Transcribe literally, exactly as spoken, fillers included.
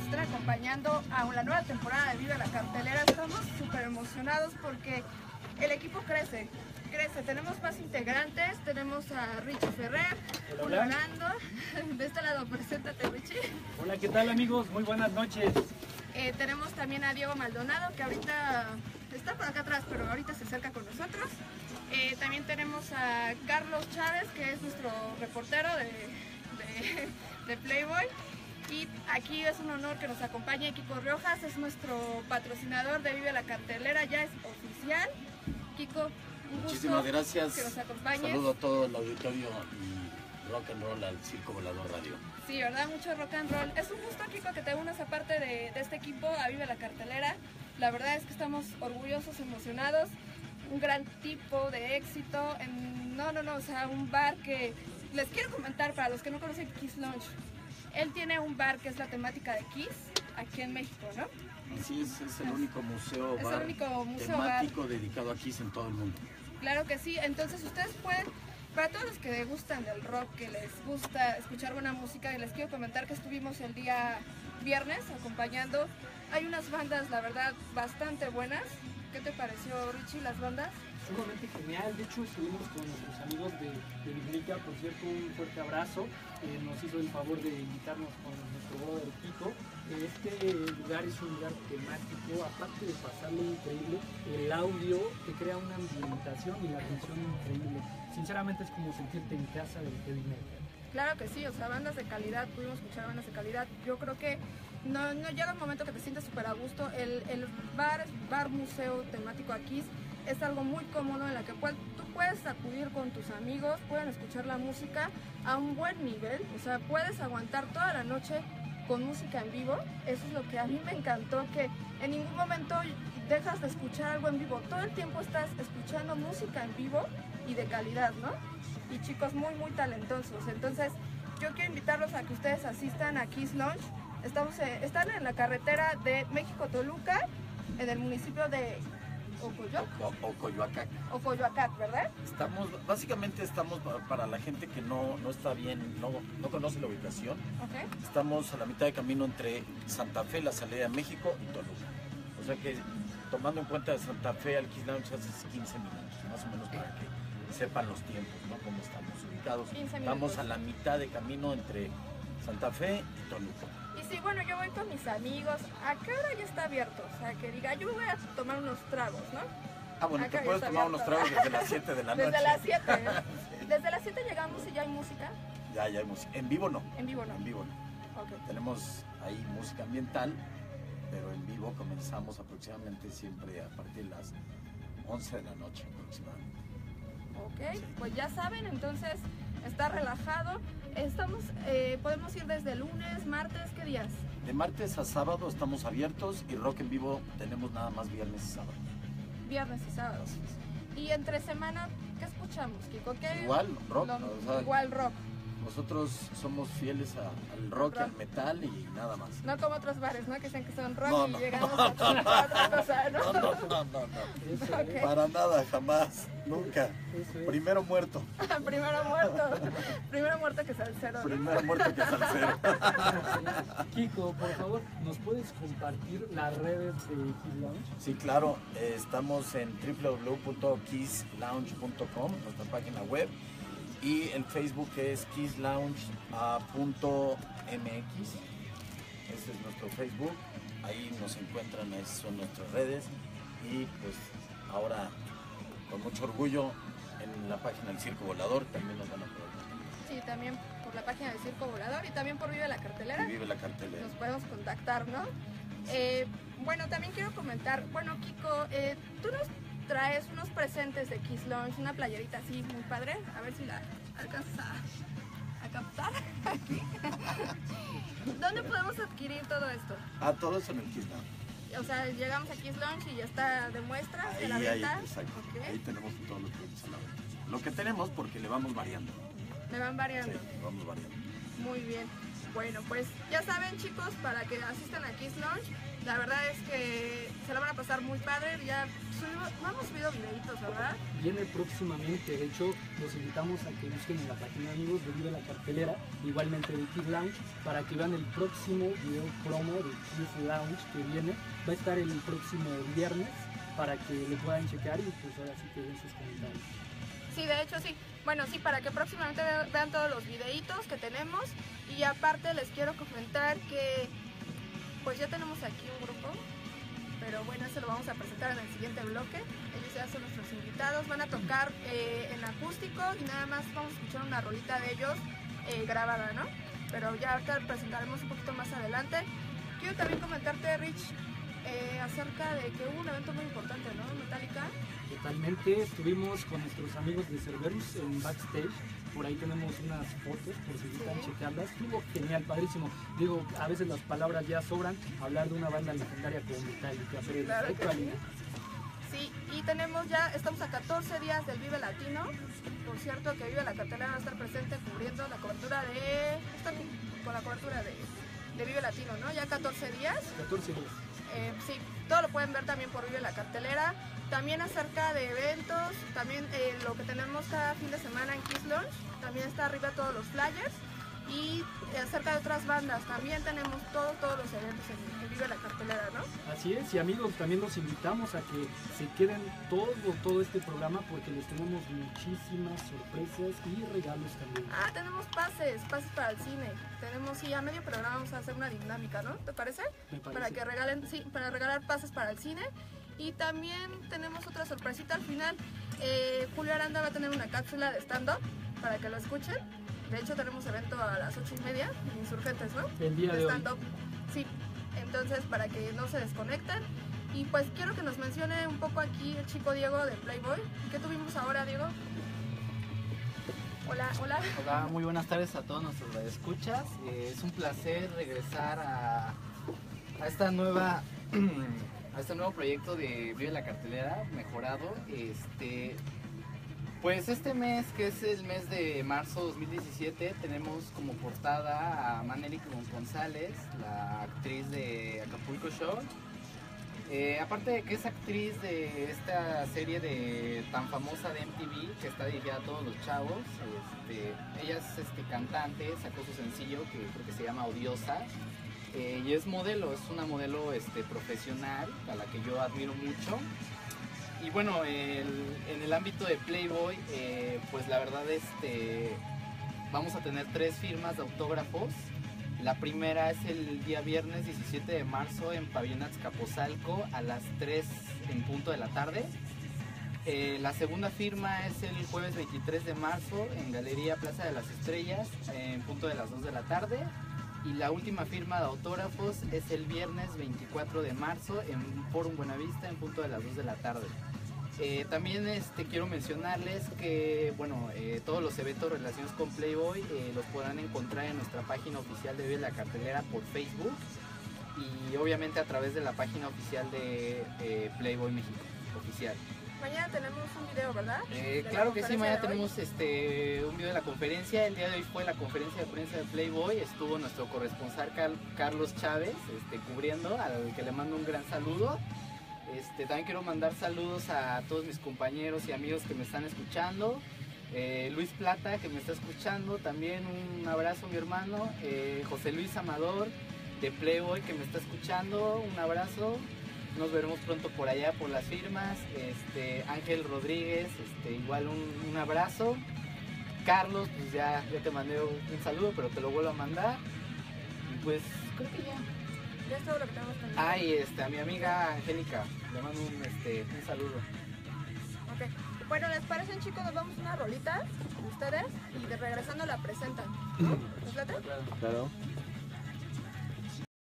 estén acompañando a la nueva temporada de Vive la Cartelera. Estamos súper emocionados porque el equipo crece, crece. Tenemos más integrantes, tenemos a Richie Ferrer, hola, hola. Orlando. De este lado, preséntate, Richie. Hola, ¿qué tal, amigos? Muy buenas noches. Eh, tenemos también a Diego Maldonado, que ahorita está por acá atrás, pero ahorita se acerca con nosotros. Eh, también tenemos a Carlos Chávez, que es nuestro reportero de, de, de Playboy. Y aquí es un honor que nos acompañe Kiko Riojas, es nuestro patrocinador de Vive la Cartelera, ya es oficial. Kiko, un gusto. Muchísimas gracias. Que nos acompañes. Saludo a todo el auditorio y rock and roll al Circo Volador Radio. Sí, ¿verdad? Mucho rock and roll. Es un gusto, Kiko, que te unas aparte de, de este equipo a Vive la Cartelera. La verdad es que estamos orgullosos, emocionados. Un gran tipo de éxito. En, no, no, no, o sea, un bar que les quiero comentar para los que no conocen Kiss Lounge. Él tiene un bar que es la temática de Kiss aquí en México, ¿no? Así es, es el único museo es bar el único museo temático bar. dedicado a Kiss en todo el mundo. Claro que sí, entonces ustedes pueden, para todos los que gustan del rock, que les gusta escuchar buena música, y les quiero comentar que estuvimos el día viernes acompañando. Hay unas bandas, la verdad, bastante buenas. ¿Qué te pareció, Richie, las bandas? Sumamente genial. De hecho, estuvimos con nuestros amigos de, de Biblica. Por cierto, un fuerte abrazo. Eh, nos hizo el favor de invitarnos con nuestro brother Kiko. Eh, este lugar es un lugar temático. Aparte de pasarlo increíble, el audio te crea una ambientación y la atención increíble. Sinceramente es como sentirte en casa del heavy metal. Claro que sí, o sea, bandas de calidad, pudimos escuchar bandas de calidad. Yo creo que no, no llega un momento que te sientes súper a gusto. El, el bar, bar museo temático aquí es algo muy cómodo en la que cual, tú puedes acudir con tus amigos, pueden escuchar la música a un buen nivel. O sea, puedes aguantar toda la noche con música en vivo. Eso es lo que a mí me encantó, que en ningún momento dejas de escuchar algo en vivo. Todo el tiempo estás escuchando música en vivo y de calidad, ¿no? Y chicos muy muy talentosos. Entonces yo quiero invitarlos a que ustedes asistan a Kiss Lounge. Estamos en, están en la carretera de México-Toluca, en el municipio de Ocoyoc. O, o Coyoacán. Ocoyoacac, ¿verdad? Estamos, básicamente estamos para la gente que no, no está bien, no, no conoce la ubicación. Okay. Estamos a la mitad de camino entre Santa Fe, la salida de México, y Toluca. O sea que tomando en cuenta de Santa Fe al Kiss Lounge hace quince minutos, más o menos, para que sepan los tiempos, ¿no? Cómo estamos ubicados. Estamos a la mitad de camino entre Santa Fe y Toluca. Y sí, bueno, yo voy con mis amigos. ¿A qué hora ya está abierto? O sea, que diga, yo voy a tomar unos tragos, ¿no? Ah, bueno, Acá te puedes tomar abierto. unos tragos desde las siete de la noche. Desde las siete. Sí. Desde las siete llegamos y ya hay música. Ya, ya hay música. En vivo no. En vivo no. En vivo no. Okay. Tenemos ahí música ambiental, pero en vivo comenzamos aproximadamente siempre a partir de las once de la noche aproximadamente. Ok, Sí. pues ya saben, entonces está relajado. Estamos, eh, podemos ir desde lunes, martes, ¿qué días? De martes a sábado estamos abiertos y rock en vivo tenemos nada más viernes y sábado. Viernes y sábados. Y entre semana, ¿qué escuchamos, Kiko? ¿Qué Igual rock, lo, o sea, igual rock. Nosotros somos fieles a, al rock y al metal y nada más. No como otros bares, ¿no? Que dicen que son rock No, y no, llegamos no, a otra no, cosa, ¿no? No, no, no, no, no. Okay. Para nada, jamás, nunca. Primero muerto. Primero muerto. Primero muerto que salsero. Primero muerto que salsero. Kiko, por favor, ¿nos puedes compartir las redes de Kiss Lounge? Sí, claro. Eh, estamos en w w w punto kiss lounge punto com, nuestra página web. Y el Facebook es kiss lounge punto m x. Ese es nuestro Facebook. Ahí nos encuentran, esas son nuestras redes. Y pues ahora, con mucho orgullo, en la página del Circo Volador también nos van a poder ver. Sí, también por la página del Circo Volador y también por Vive la Cartelera. Y Vive la Cartelera. Nos podemos contactar, ¿no? Eh, bueno, también quiero comentar, bueno, Kiko, eh, tú nos traes unos presentes de Kiss Lounge, una playerita así muy padre, a ver si la alcanzas a, a captar aquí. ¿Dónde podemos adquirir todo esto? Ah, todo eso en el Kiss Lounge. O sea, llegamos a Kiss Lounge y ya está de muestras, Ahí, de la ahí, venta. exacto. Okay. Ahí tenemos todos los productos a la venta. Lo que tenemos porque le vamos variando. Me van variando. Sí, le vamos variando. Muy bien. Bueno, pues ya saben, chicos, para que asistan a Kiss Lounge, la verdad es que se la van a pasar muy padre. Ya subimos, no hemos subido videitos, ¿verdad? Viene próximamente, de hecho los invitamos a que busquen en la página, amigos, de Vive la Cartelera, igualmente de Kiss Lounge, para que vean el próximo video promo de Kiss Lounge que viene. Va a estar el próximo viernes para que lo puedan checar y pues ahora sí que den sus comentarios. Sí, de hecho sí. Bueno, sí, para que próximamente vean todos los videitos que tenemos. Y aparte les quiero comentar que pues ya tenemos aquí un grupo, pero bueno, eso lo vamos a presentar en el siguiente bloque. Ellos ya son nuestros invitados, van a tocar eh, en acústico y nada más vamos a escuchar una rolita de ellos eh, grabada, ¿no? Pero ya ahorita presentaremos un poquito más adelante. Quiero también comentarte, Rich, eh, acerca de que hubo un evento muy importante, ¿no? Metallica. Totalmente, estuvimos con nuestros amigos de Cerberus en backstage, por ahí tenemos unas fotos por si gustan Sí. checarlas. Estuvo genial, padrísimo. Digo, a veces las palabras ya sobran, hablar de una banda legendaria como Metallica, pero Claro respecto que al- sí. Sí, y tenemos ya, estamos a catorce días del Vive Latino. Por cierto, que Vive la Cartelera va a estar presente cubriendo la cobertura de... está con la cobertura de, de Vive Latino, ¿no? Ya catorce días. catorce días. Eh, sí, todo lo pueden ver también por Vive la Cartelera. También acerca de eventos, también eh, lo que tenemos cada fin de semana en Kiss Lounge, también está arriba todos los flyers. Y eh, acerca de otras bandas, también tenemos todo, todos los eventos en, en Vive la Cartelera, ¿no? Así es, y amigos, también los invitamos a que se queden todo, todo este programa porque les tenemos muchísimas sorpresas y regalos también. Ah, tenemos pases, pases para el cine. Tenemos, sí, a medio programa vamos a hacer una dinámica, ¿no? ¿Te parece? Me parece. Para que regalen, sí, para regalar pases para el cine. Y también tenemos otra sorpresita al final. Eh, Julio Aranda va a tener una cápsula de stand-up para que lo escuchen. De hecho, tenemos evento a las ocho y media en Insurgentes, ¿no? El día de hoy. Stand-up. Sí, entonces para que no se desconecten. Y pues quiero que nos mencione un poco aquí el chico Diego de Playboy. ¿Qué tuvimos ahora, Diego? Hola, hola. Hola, muy buenas tardes a todos nuestros radioescuchas. Eh, es un placer regresar a, a esta nueva a este nuevo proyecto de Vive la Cartelera mejorado. Este, pues este mes, que es el mes de marzo dos mil diecisiete, tenemos como portada a Maneli González, la actriz de Acapulco Shore. Eh, aparte de que es actriz de esta serie de tan famosa de M T V que está dirigida a todos los chavos, este, ella es este, cantante, sacó su sencillo que creo que se llama Odiosa, eh, y es modelo, es una modelo este, profesional a la que yo admiro mucho. Y bueno, el, en el ámbito de Playboy, eh, pues la verdad este, vamos a tener tres firmas de autógrafos. La primera es el día viernes diecisiete de marzo en Pabellón Azcapotzalco a las tres en punto de la tarde. Eh, la segunda firma es el jueves veintitrés de marzo en Galería Plaza de las Estrellas en punto de las dos de la tarde. Y la última firma de autógrafos es el viernes veinticuatro de marzo en Forum Buenavista en punto de las dos de la tarde. Eh, también este, quiero mencionarles que bueno, eh, todos los eventos relacionados con Playboy eh, los podrán encontrar en nuestra página oficial de Vive la Cartelera por Facebook y obviamente a través de la página oficial de eh, Playboy México oficial. Mañana tenemos un video, ¿verdad? Eh, De claro la que sí, conferencia mañana de hoy. tenemos este, un video de la conferencia. El día de hoy fue la conferencia de prensa de Playboy. Estuvo nuestro corresponsal Car- Carlos Chávez este, cubriendo, al que le mando un gran saludo. Este, también quiero mandar saludos a todos mis compañeros y amigos que me están escuchando. Eh, Luis Plata, que me está escuchando, también un abrazo, mi hermano. Eh, José Luis Amador de Playboy, que me está escuchando, un abrazo. Nos veremos pronto por allá por las firmas. Este, Ángel Rodríguez, este, igual un, un abrazo. Carlos, pues ya, ya te mandé un, un saludo, pero te lo vuelvo a mandar. Y pues creo que ya. Ya es todo lo que tenemos pendiente. Ay, este, a mi amiga Angélica, le mando un, este, un saludo. Ok. Bueno, ¿les parecen, chicos? Nos vamos a una rolita, ustedes, y de regresando la presentan. ¿No? ¿Les late? Claro. Claro.